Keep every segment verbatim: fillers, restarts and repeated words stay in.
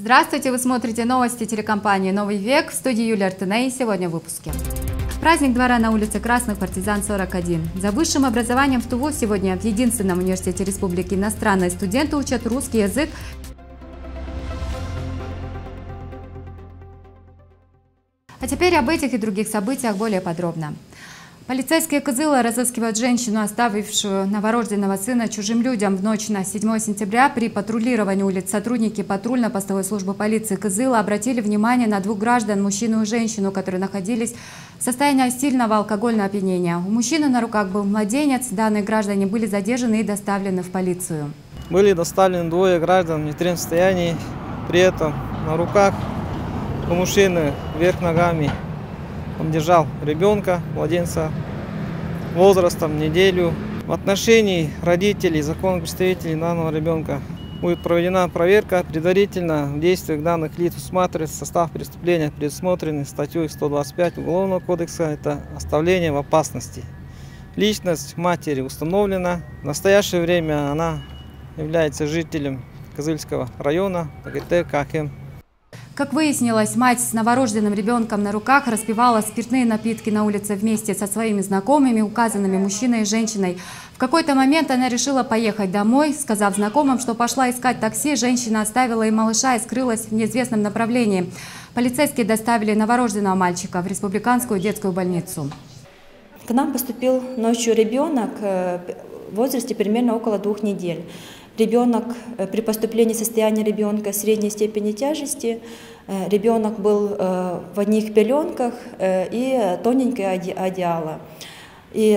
Здравствуйте, вы смотрите новости телекомпании «Новый век». В студии Юлия Артыней. Сегодня в выпуске. Праздник двора на улице Красных партизан сорок один. За высшим образованием в ТУВО сегодня в единственном университете Республики иностранные студенты учат русский язык. А теперь об этих и других событиях более подробно. Полицейские Кызыла разыскивают женщину, оставившую новорожденного сына чужим людям. В ночь на седьмое сентября при патрулировании улиц сотрудники патрульно-постовой службы полиции Кызыла обратили внимание на двух граждан, мужчину и женщину, которые находились в состоянии сильного алкогольного опьянения. У мужчины на руках был младенец. Данные граждане были задержаны и доставлены в полицию. Были доставлены двое граждан в нетрезвом состоянии. При этом на руках у мужчины вверх ногами он держал ребенка, младенца, возрастом неделю. В отношении родителей, законных представителей данного ребенка будет проведена проверка. Предварительно в действиях данных лиц усматривается состав преступления, предусмотренный статьей сто двадцать пять Уголовного кодекса. Это оставление в опасности. Личность матери установлена. В настоящее время она является жителем Кызыльского района, АГТ Кахем. Как выяснилось, мать с новорожденным ребенком на руках распивала спиртные напитки на улице вместе со своими знакомыми, указанными мужчиной и женщиной. В какой-то момент она решила поехать домой. Сказав знакомым, что пошла искать такси, женщина оставила и малыша и скрылась в неизвестном направлении. Полицейские доставили новорожденного мальчика в республиканскую детскую больницу. К нам поступил ночью ребенок в возрасте примерно около двух недель. Ребенок при поступлении состояния ребенка средней степени тяжести, ребенок был в одних пеленках и тоненькое одеяло, и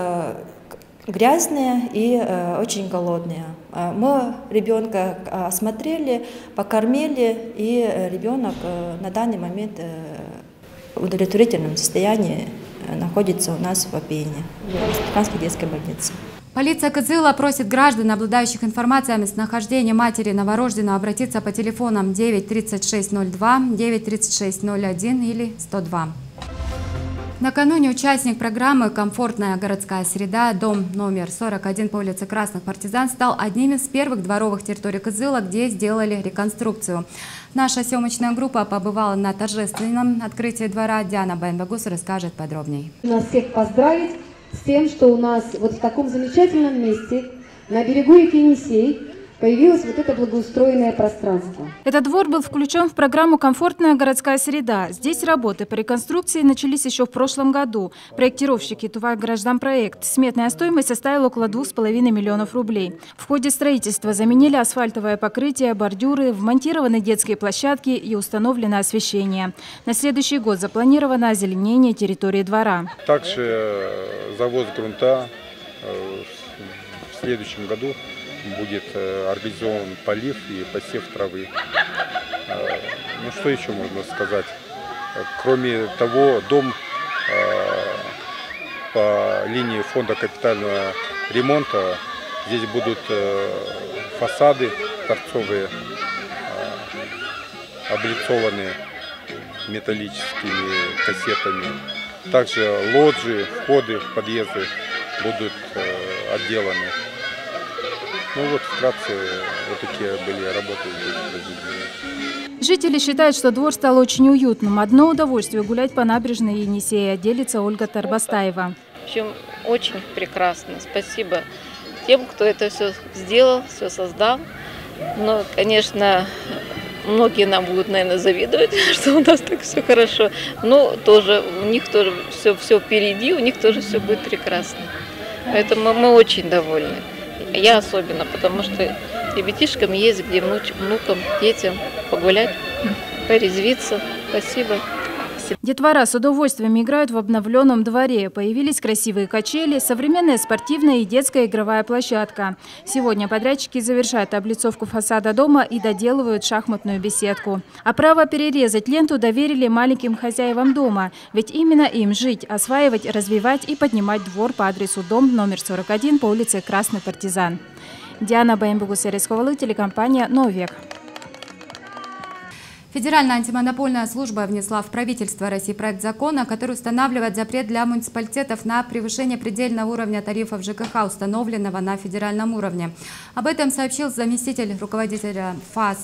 грязные, и очень голодные. Мы ребенка осмотрели, покормили, и ребенок на данный момент в удовлетворительном состоянии находится у нас в Апине, в Республиканской детской больнице. Полиция Кызыла просит граждан, обладающих информацией о местонахождении матери новорожденного, обратиться по телефонам девять тридцать шесть ноль два, девять тридцать шесть ноль один или сто два. Накануне участник программы «Комфортная городская среда», дом номер сорок один по улице Красных партизан, стал одним из первых дворовых территорий Кызыла, где сделали реконструкцию. Наша съемочная группа побывала на торжественном открытии двора. Диана Баймбагус расскажет подробнее. Нас всех поздравить с тем, что у нас вот в таком замечательном месте на берегу реки Енисей появилось вот это благоустроенное пространство. Этот двор был включен в программу «Комфортная городская среда». Здесь работы по реконструкции начались еще в прошлом году. Проектировщики Тувай Гражданпроект. Сметная стоимость составила около двух с половиной миллионов рублей. В ходе строительства заменили асфальтовое покрытие, бордюры, вмонтированы детские площадки и установлено освещение. На следующий год запланировано озеленение территории двора. Также завоз грунта в следующем году будет организован полив и посев травы. Ну что еще можно сказать? Кроме того, дом по линии фонда капитального ремонта, здесь будут фасады торцовые, облицованные металлическими кассетами. Также лоджии, входы в подъезды будут отделаны. Ну вот вкратце вот такие были работы здесь. Жители считают, что двор стал очень уютным. Одно удовольствие гулять по набережной Енисея, делится Ольга Тарбастаева. В общем, очень прекрасно. Спасибо тем, кто это все сделал, все создал. Но, конечно, многие нам будут, наверное, завидовать, что у нас так все хорошо. Но тоже у них тоже все, все впереди, у них тоже все будет прекрасно. Поэтому мы очень довольны. Я особенно, потому что ребятишкам есть где внуч, внукам, детям погулять, порезвиться. Спасибо. Детвора с удовольствием играют в обновленном дворе. Появились красивые качели, современная спортивная и детская игровая площадка. Сегодня подрядчики завершают облицовку фасада дома и доделывают шахматную беседку. А право перерезать ленту доверили маленьким хозяевам дома. Ведь именно им жить, осваивать, развивать и поднимать двор по адресу дом номер сорок один по улице Красный партизан. Диана Баймбагус, телекомпания «Новый век». Федеральная антимонопольная служба внесла в правительство России проект закона, который устанавливает запрет для муниципалитетов на превышение предельного уровня тарифов ЖКХ, установленного на федеральном уровне. Об этом сообщил заместитель руководителя ФАС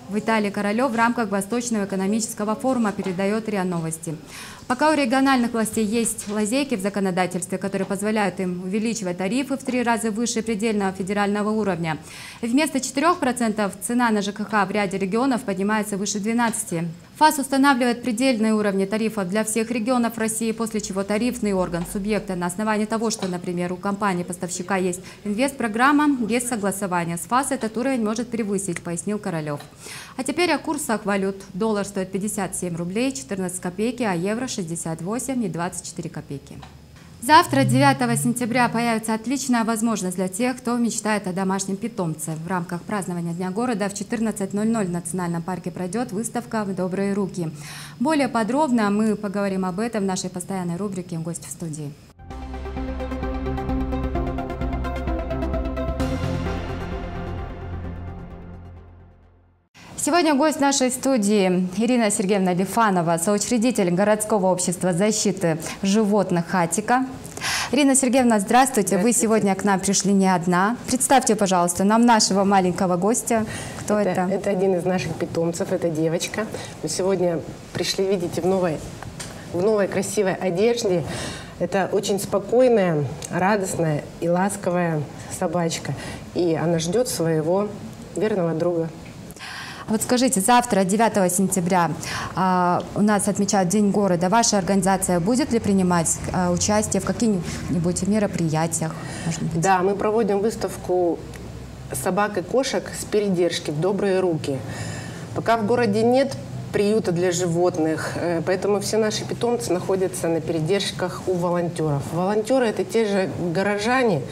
Виталий Королев в рамках Восточного экономического форума, передает РИА Новости. Пока у региональных властей есть лазейки в законодательстве, которые позволяют им увеличивать тарифы в три раза выше предельного федерального уровня, вместо четырёх процентов цена на ЖКХ в ряде регионов поднимается выше двенадцати процентов. ФАС устанавливает предельные уровни тарифов для всех регионов России, после чего тарифный орган субъекта на основании того, что, например, у компании-поставщика есть инвестпрограмма, без согласования с ФАС этот уровень может превысить, пояснил Королев. А теперь о курсах валют. Доллар стоит пятьдесят семь рублей четырнадцать копейки, а евро шестьдесят восемь и двадцать четыре копейки. Завтра, девятого сентября, появится отличная возможность для тех, кто мечтает о домашнем питомце. В рамках празднования Дня города в четырнадцать ноль ноль в Национальном парке пройдет выставка «В добрые руки». Более подробно мы поговорим об этом в нашей постоянной рубрике «Гость в студии». Сегодня гость нашей студии Ирина Сергеевна Лифанова, соучредитель городского общества защиты животных «Хатика». Ирина Сергеевна, здравствуйте. Вы сегодня к нам пришли не одна. Представьте, пожалуйста, нам нашего маленького гостя. Кто это? Это, это один из наших питомцев, это девочка. Мы сегодня пришли, видите, в новой, в новой красивой одежде. Это очень спокойная, радостная и ласковая собачка. И она ждет своего верного друга. Вот скажите, завтра, девятого сентября, а, у нас отмечают День города. Ваша организация будет ли принимать а, участие в каких-нибудь мероприятиях? Может быть? Да, мы проводим выставку собак и кошек с передержки в добрые руки. Пока в городе нет приюта для животных, поэтому все наши питомцы находятся на передержках у волонтеров. Волонтеры – это те же горожане,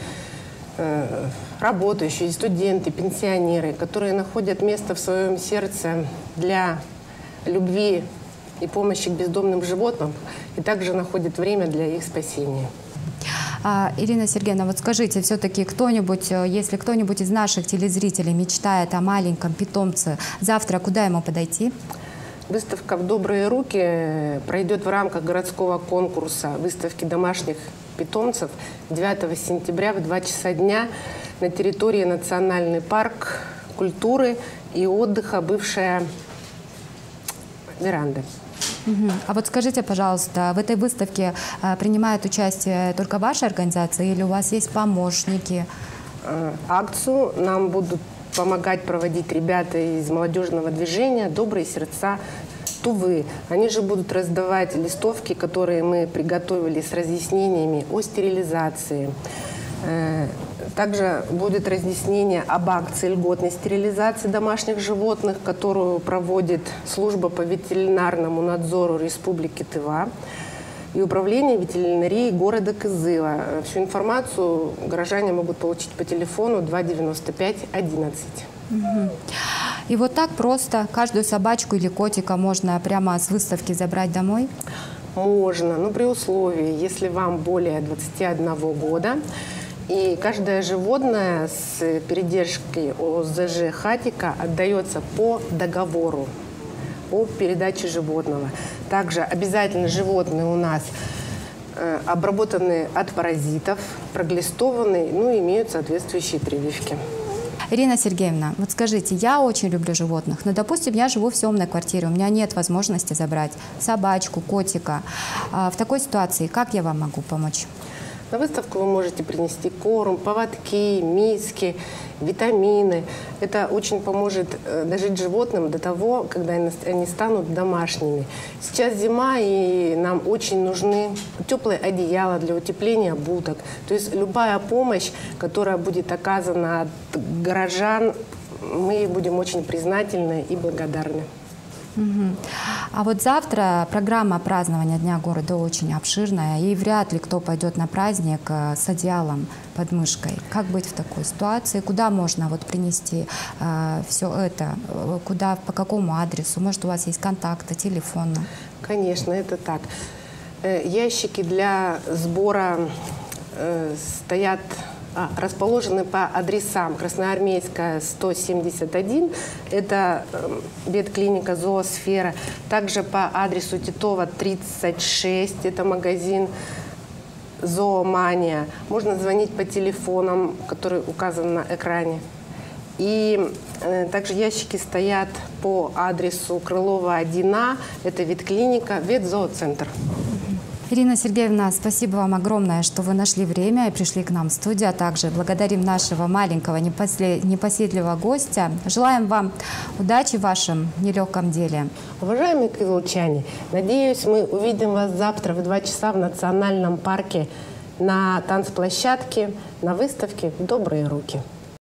работающие, студенты, пенсионеры, которые находят место в своем сердце для любви и помощи к бездомным животным, и также находят время для их спасения. А, Ирина Сергеевна, вот скажите, все-таки кто-нибудь, если кто-нибудь из наших телезрителей мечтает о маленьком питомце, завтра куда ему подойти? Выставка «В добрые руки» пройдет в рамках городского конкурса выставки домашних питомцев девятого сентября в два часа дня на территории Национальный парк культуры и отдыха, бывшая веранда. Угу. А вот скажите, пожалуйста, в этой выставке а, принимает участие только ваша организация или у вас есть помощники? Акцию нам будут помогать проводить ребята из молодежного движения «Добрые сердца Тувы». Они же будут раздавать листовки, которые мы приготовили с разъяснениями о стерилизации. Также будет разъяснение об акции льготной стерилизации домашних животных, которую проводит служба по ветеринарному надзору Республики Тыва и управление ветеринарии города Кызыла. Всю информацию горожане могут получить по телефону два девяносто пять одиннадцать. Угу. И вот так просто каждую собачку или котика можно прямо с выставки забрать домой? Можно, но при условии, если вам более двадцати одного года. И каждое животное с передержкой ОЗЖ «Хатика» отдается по договору о передаче животного. Также обязательно животные у нас э, обработаны от паразитов, проглистованы, ну и имеют соответствующие прививки. Ирина Сергеевна, вот скажите, я очень люблю животных, но, допустим, я живу в съемной квартире, у меня нет возможности забрать собачку, котика. А в такой ситуации как я вам могу помочь? На выставку вы можете принести корм, поводки, миски, витамины. Это очень поможет дожить животным до того, когда они станут домашними. Сейчас зима, и нам очень нужны теплые одеяла для утепления будок. То есть любая помощь, которая будет оказана от горожан, мы будем очень признательны и благодарны. Угу. А вот завтра программа празднования Дня города очень обширная, и вряд ли кто пойдет на праздник с одеялом под мышкой. Как быть в такой ситуации? Куда можно вот принести э, все это? Куда, по какому адресу? Может, у вас есть контакты, телефоны? Конечно, это так. Ящики для сбора э, стоят... А, расположены по адресам: Красноармейская, сто семьдесят один, это э, ветклиника «Зоосфера». Также по адресу Титова, тридцать шесть, это магазин «Зоомания». Можно звонить по телефонам, которые указаны на экране. И э, также ящики стоят по адресу Крылова один А. Это ветклиника, ветзооцентр. Ирина Сергеевна, спасибо вам огромное, что вы нашли время и пришли к нам в студию. А также благодарим нашего маленького непоседливого гостя. Желаем вам удачи в вашем нелегком деле. Уважаемые кызылчане, надеюсь, мы увидим вас завтра в два часа в национальном парке на танцплощадке, на выставке «Добрые руки».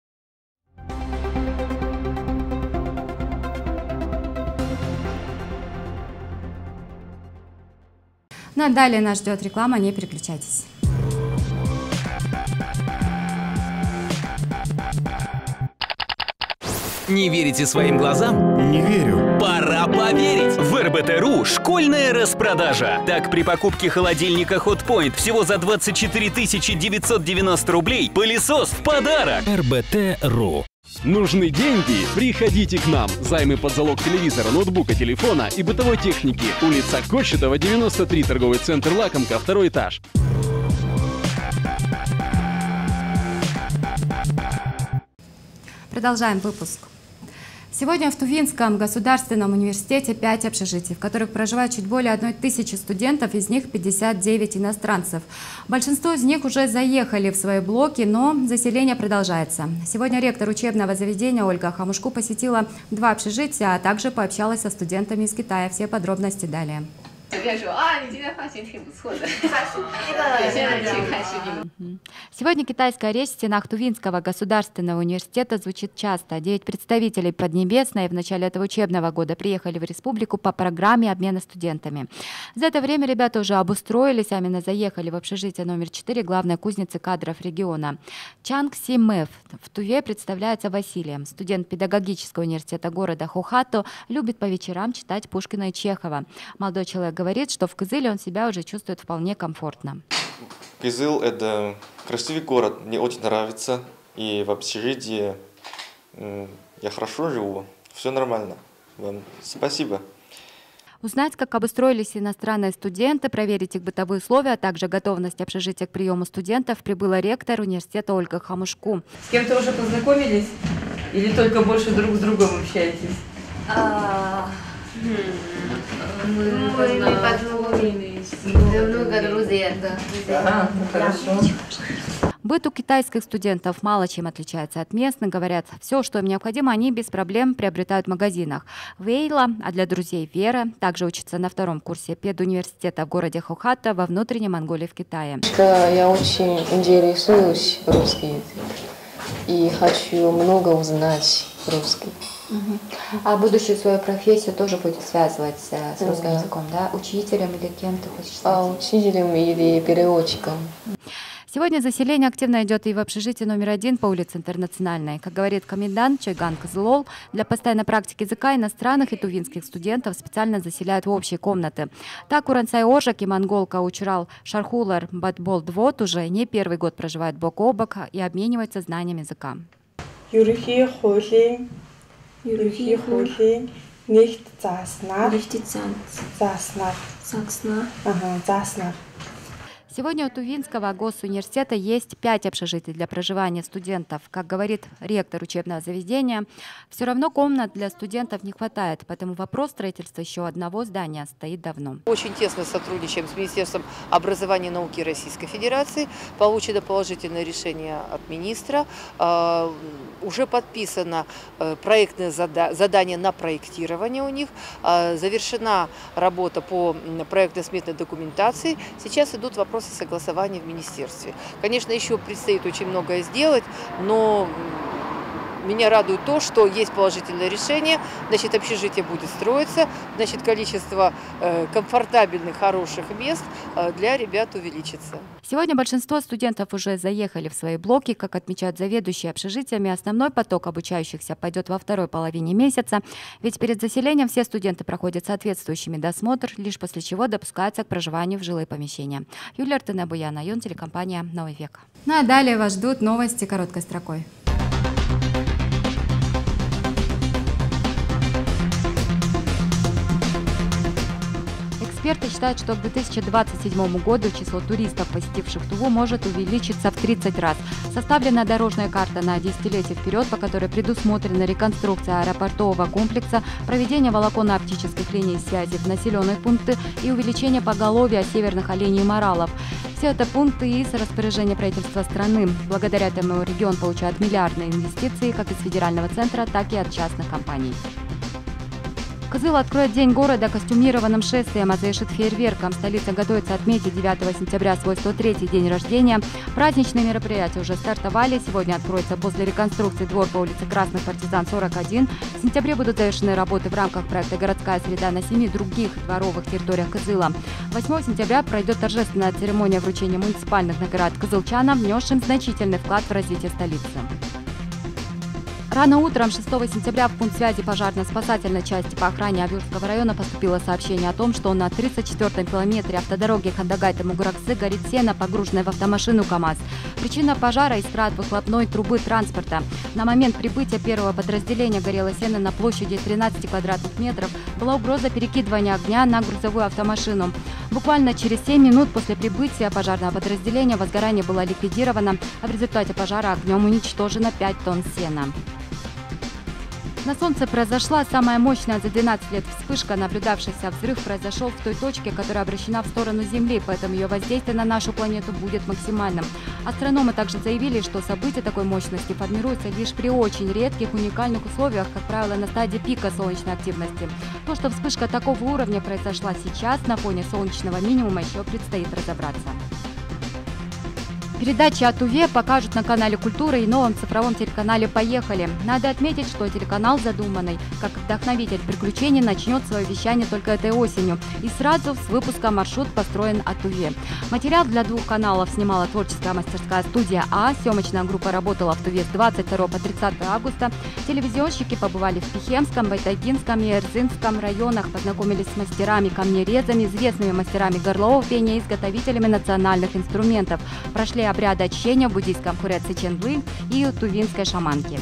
Ну а далее нас ждет реклама, не переключайтесь. Не верите своим глазам? Не верю. Пора поверить! В эр бэ тэ точка ру школьная распродажа. Так, при покупке холодильника Hotpoint всего за двадцать четыре тысячи девятьсот девяносто рублей пылесос в подарок. эр бэ тэ точка ру. Нужны деньги? Приходите к нам. Займы под залог телевизора, ноутбука, телефона и бытовой техники. Улица Кочетова, девяносто три, торговый центр «Лакомка», второй этаж. Продолжаем выпуск. Сегодня в Тувинском государственном университете пять общежитий, в которых проживает чуть более одной тысячи студентов, из них пятьдесят девять иностранцев. Большинство из них уже заехали в свои блоки, но заселение продолжается. Сегодня ректор учебного заведения Ольга Хамушку посетила два общежития, а также пообщалась со студентами из Китая. Все подробности далее. Сегодня китайская речь в стенах Тувинского государственного университета звучит часто. Девять представителей Поднебесной в начале этого учебного года приехали в республику по программе обмена студентами. За это время ребята уже обустроились, а именно заехали в общежитие номер четыре главной кузницы кадров региона. Чанг Си Мэв в Туве представляется Василием. Студент педагогического университета города Хохато любит по вечерам читать Пушкина и Чехова. Молодой человек говорит, что в Кызыле он себя уже чувствует вполне комфортно. Кызыл – это красивый город, мне очень нравится. И в общежитии я хорошо живу, все нормально. Вам спасибо. Узнать, как обустроились иностранные студенты, проверить их бытовые условия, а также готовность общежития к приему студентов, прибыла ректор университета Ольга Хамушку. С кем-то уже познакомились? Или только больше друг с другом общаетесь? А, мы, мы познакомились. Много друзей. Да, хорошо. Быт у китайских студентов мало чем отличается от местных. Говорят, все, что им необходимо, они без проблем приобретают в магазинах. Вейла, а для друзей Вера, также учится на втором курсе педуниверситета в городе Хохато во внутренней Монголии в Китае. Я очень интересуюсь русским языком и хочу много узнать русский. Угу. А будущую свою профессию тоже будет связывать с русским да. языком, да? Учителем или кем ты хочешь стать? А, учителем или переводчиком. Сегодня заселение активно идет и в общежитии номер один по улице Интернациональной. Как говорит комендант Чойган Кызылол, для постоянной практики языка иностранных и тувинских студентов специально заселяют в общие комнаты. Так Урансай Ожак и монголка Учрал Шархулар Батболдвот уже не первый год проживают бок о бок и обмениваются знаниями языка. Юрихи холин, юрихи холин, nicht заснар, nicht заснар, заснар, ага, заснар. Сегодня у Тувинского госуниверситета есть пять общежитий для проживания студентов. Как говорит ректор учебного заведения, все равно комнат для студентов не хватает, поэтому вопрос строительства еще одного здания стоит давно. Очень тесно сотрудничаем с Министерством образования и науки Российской Федерации. Получено положительное решение от министра. Уже подписано проектное задание на проектирование у них. Завершена работа по проектно-сметной документации. Сейчас идут вопросы согласования в министерстве. Конечно, еще предстоит очень многое сделать, но меня радует то, что есть положительное решение, значит, общежитие будет строиться, значит, количество э, комфортабельных, хороших мест э, для ребят увеличится. Сегодня большинство студентов уже заехали в свои блоки. Как отмечают заведующие общежитиями, основной поток обучающихся пойдет во второй половине месяца, ведь перед заселением все студенты проходят соответствующий медосмотр, лишь после чего допускаются к проживанию в жилые помещения. Юлия Артынабуяна, Юн, телекомпания «Новый век». Ну а далее вас ждут новости короткой строкой. Эксперты считают, что к две тысячи двадцать седьмому году число туристов, посетивших Туву, может увеличиться в тридцать раз. Составлена дорожная карта на десятилетие вперед, по которой предусмотрена реконструкция аэропортового комплекса, проведение волоконно-оптических линий связи в населенные пункты и увеличение поголовья северных оленей и моралов. Все это пункты из распоряжения правительства страны. Благодаря этому регион получает миллиардные инвестиции как из федерального центра, так и от частных компаний. Кызыл откроет День города костюмированным шествием, а завершит фейерверком. Столица готовится отметить девятого сентября свой сто третий день рождения. Праздничные мероприятия уже стартовали. Сегодня откроется после реконструкции двор по улице Красных Партизан сорок один. В сентябре будут завершены работы в рамках проекта «Городская среда» на семи других дворовых территориях Кызыла. восьмого сентября пройдет торжественная церемония вручения муниципальных наград кызылчанам, внесшим значительный вклад в развитие столицы. Рано утром шестого сентября в пункт связи пожарно-спасательной части по охране Авюрского района поступило сообщение о том, что на тридцать четвёртом километре автодороги Хандагай-Мугураксы горит сено, погруженное в автомашину КАМАЗ. Причина пожара – искра выхлопной трубы транспорта. На момент прибытия первого подразделения горело сено на площади тринадцати квадратных метров. Была угроза перекидывания огня на грузовую автомашину. Буквально через семь минут после прибытия пожарного подразделения возгорание было ликвидировано, а в результате пожара огнем уничтожено пять тонн сена. На Солнце произошла самая мощная за двенадцать лет вспышка. Наблюдавшийся взрыв произошел в той точке, которая обращена в сторону Земли, поэтому ее воздействие на нашу планету будет максимальным. Астрономы также заявили, что события такой мощности формируются лишь при очень редких уникальных условиях, как правило, на стадии пика солнечной активности. То, что вспышка такого уровня произошла сейчас, на фоне солнечного минимума, еще предстоит разобраться. Передачи о Туве покажут на канале «Культура» и новом цифровом телеканале «Поехали». Надо отметить, что телеканал, задуманный как вдохновитель приключений, начнет свое вещание только этой осенью. И сразу с выпуска маршрут построен о Туве. Материал для двух каналов снимала творческая мастерская студия «А». Съемочная группа работала в Туве с двадцать второго по тридцатое августа. Телевизионщики побывали в Пихемском, Байтагинском и Эрзинском районах, познакомились с мастерами камнерезами, известными мастерами горлового пения и изготовителями национальных инструментов. Прошли обряды очищения в буддийском хуре Циченлы и тувинской шаманки.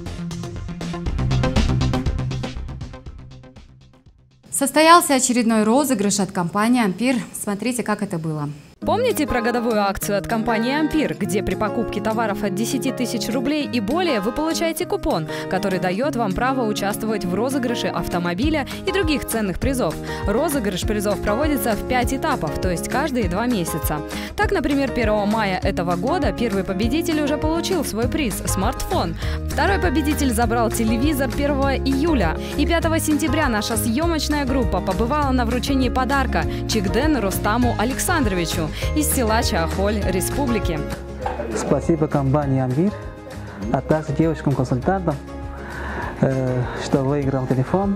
Состоялся очередной розыгрыш от компании «Ампир». Смотрите, как это было. Помните про годовую акцию от компании «Ампир», где при покупке товаров от десяти тысяч рублей и более вы получаете купон, который дает вам право участвовать в розыгрыше автомобиля и других ценных призов? Розыгрыш призов проводится в пять этапов, то есть каждые два месяца. Так, например, первого мая этого года первый победитель уже получил свой приз – смартфон. Второй победитель забрал телевизор первого июля. И пятого сентября наша съемочная группа побывала на вручении подарка Чигдену Рустаму Александровичу из села Чахоль Республики. Спасибо компании «Ампир», а также девочкам-консультантам, э, что выиграл телефон.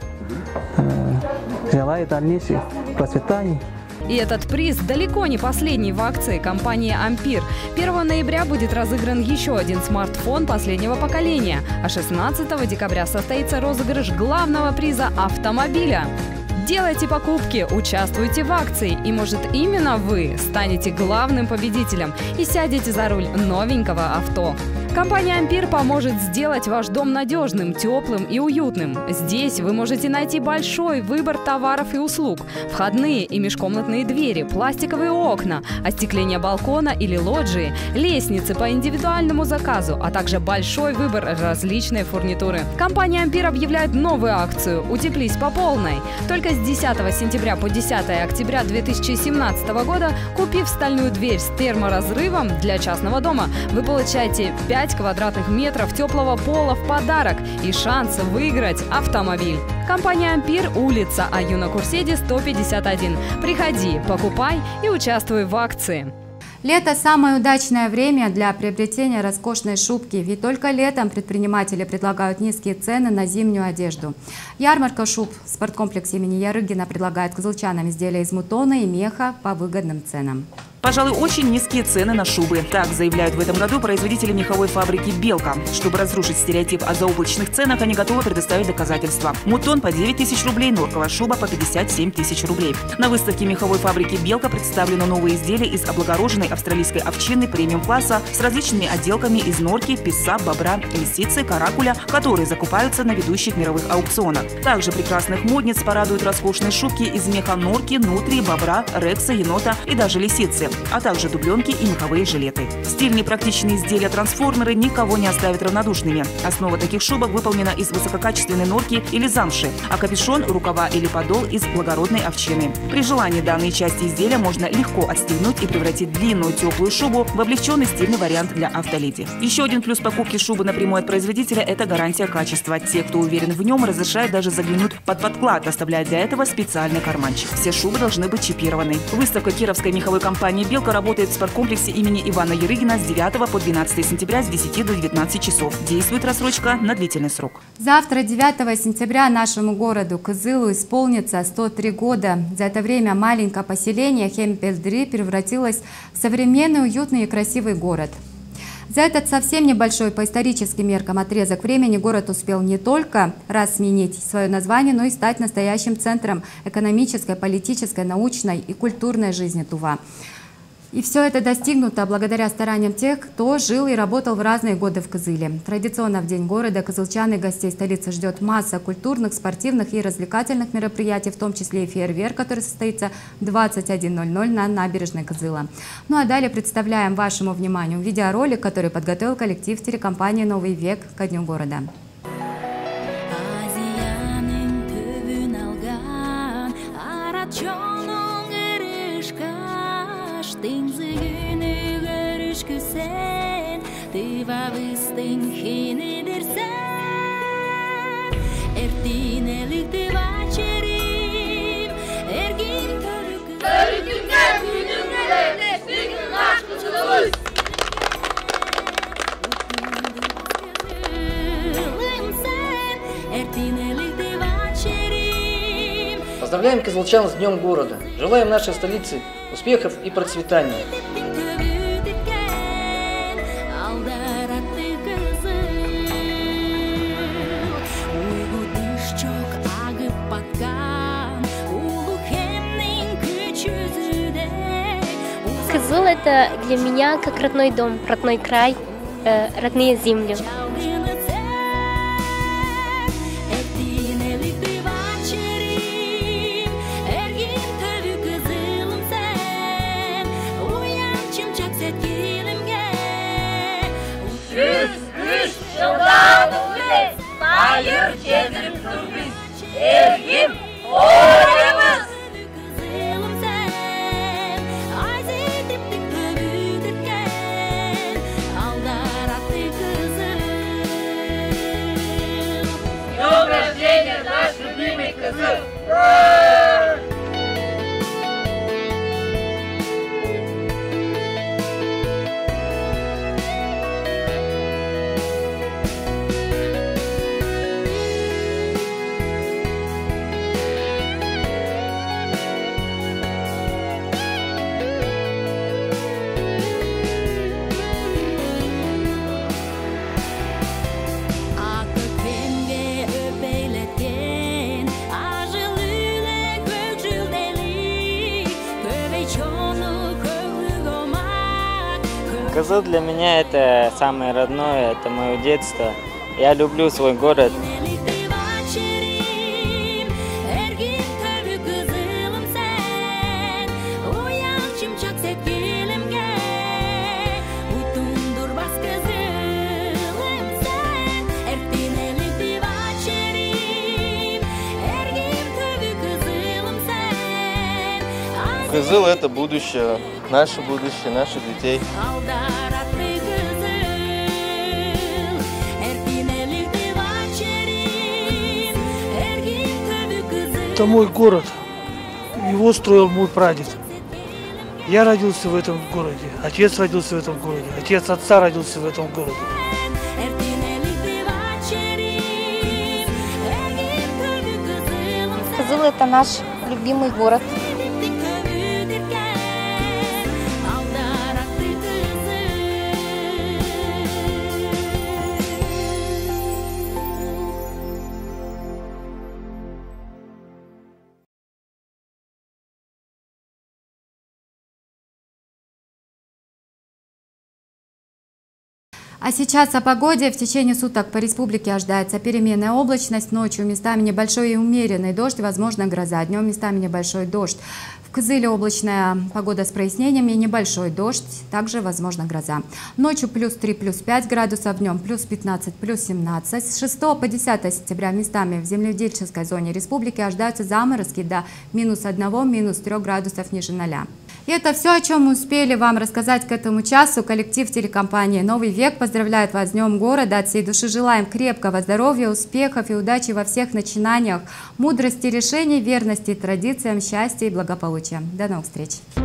Э, желаю дальнейших процветаний. И этот приз далеко не последний в акции компании «Ампир». первого ноября будет разыгран еще один смартфон последнего поколения, а шестнадцатого декабря состоится розыгрыш главного приза – автомобиля. Делайте покупки, участвуйте в акции, и, может, именно вы станете главным победителем и сядете за руль новенького авто. Компания «Ампир» поможет сделать ваш дом надежным, теплым и уютным. Здесь вы можете найти большой выбор товаров и услуг. Входные и межкомнатные двери, пластиковые окна, остекление балкона или лоджии, лестницы по индивидуальному заказу, а также большой выбор различной фурнитуры. Компания «Ампир» объявляет новую акцию «Утеплись по полной». Только с десятого сентября по десятое октября две тысячи семнадцатого года, купив стальную дверь с терморазрывом для частного дома, вы получаете пять квадратных метров теплого пола в подарок и шанс выиграть автомобиль. Компания «Ампир», улица Аюна Курседи, сто пятьдесят один. Приходи, покупай и участвуй в акции. Лето – самое удачное время для приобретения роскошной шубки, ведь только летом предприниматели предлагают низкие цены на зимнюю одежду. Ярмарка шуб в спорткомплексе имени Ярыгина предлагает кызылчанам изделия из мутона и меха по выгодным ценам. Пожалуй, очень низкие цены на шубы. Так заявляют в этом году производители меховой фабрики «Белка». Чтобы разрушить стереотип о заоблачных ценах, они готовы предоставить доказательства. Мутон по девять тысяч рублей, норковая шуба по пятьдесят семь тысяч рублей. На выставке меховой фабрики «Белка» представлены новые изделия из облагороженной австралийской овчины премиум-класса с различными отделками из норки, писа, бобра, лисицы, каракуля, которые закупаются на ведущих мировых аукционах. Также прекрасных модниц порадуют роскошные шубки из меха норки, нутрии, бобра, рекса, енота и даже лисицы, а также дубленки и меховые жилеты. Стильные практичные изделия-трансформеры никого не оставят равнодушными. Основа таких шубок выполнена из высококачественной норки или замши, а капюшон, рукава или подол из благородной овчины. При желании данные части изделия можно легко отстегнуть и превратить длинную теплую шубу в облегченный стильный вариант для автоледи. Еще один плюс покупки шубы напрямую от производителя – это гарантия качества. Те, кто уверен в нем, разрешают даже заглянуть под подклад, оставляя для этого специальный карманчик. Все шубы должны быть чипированы. Выставка кировской меховой компании «Белка» работает в спорткомплексе имени Ивана Ярыгина с девятого по двенадцатое сентября с десяти до девятнадцати часов. Действует рассрочка на длительный срок. Завтра, девятого сентября, нашему городу Кызылу исполнится сто три года. За это время маленькое поселение Хемпелдри превратилось в современный, уютный и красивый город. За этот совсем небольшой по историческим меркам отрезок времени город успел не только раз сменить свое название, но и стать настоящим центром экономической, политической, научной и культурной жизни Тува. И все это достигнуто благодаря стараниям тех, кто жил и работал в разные годы в Кызыле. Традиционно в День города кызылчан и гостей столицы ждет масса культурных, спортивных и развлекательных мероприятий, в том числе и фейерверк, который состоится в двадцать один ноль ноль на набережной Кызыла. Ну а далее представляем вашему вниманию видеоролик, который подготовил коллектив телекомпании «Новый век» ко Дню города. Поздравляем кызылчан с Днем города. Желаем нашей столице успехов и процветания. Кызыл — это для меня как родной дом, родной край, э, родные земли. Кызыл для меня это самое родное, это мое детство. Я люблю свой город. Кызыл — это будущее, наше будущее, наших детей. Это мой город. Его строил мой прадед. Я родился в этом городе. Отец родился в этом городе. Отец отца родился в этом городе. Кызыл — это наш любимый город. А сейчас о погоде. В течение суток по республике ожидается переменная облачность. Ночью местами небольшой и умеренный дождь, возможно гроза. Днем местами небольшой дождь. В Кызыле облачная погода с прояснениями, небольшой дождь, также возможно гроза. Ночью плюс три, плюс пять градусов, днем плюс пятнадцать, плюс семнадцать. С шестого по десятое сентября местами в земледельческой зоне республики ожидаются заморозки до минус одного, минус трех градусов ниже ноля. И это все, о чем мы успели вам рассказать к этому часу. Коллектив телекомпании «Новый век» поздравляет вас с Днем города. От всей души желаем крепкого здоровья, успехов и удачи во всех начинаниях, мудрости решений, верности традициям, счастья и благополучия. До новых встреч!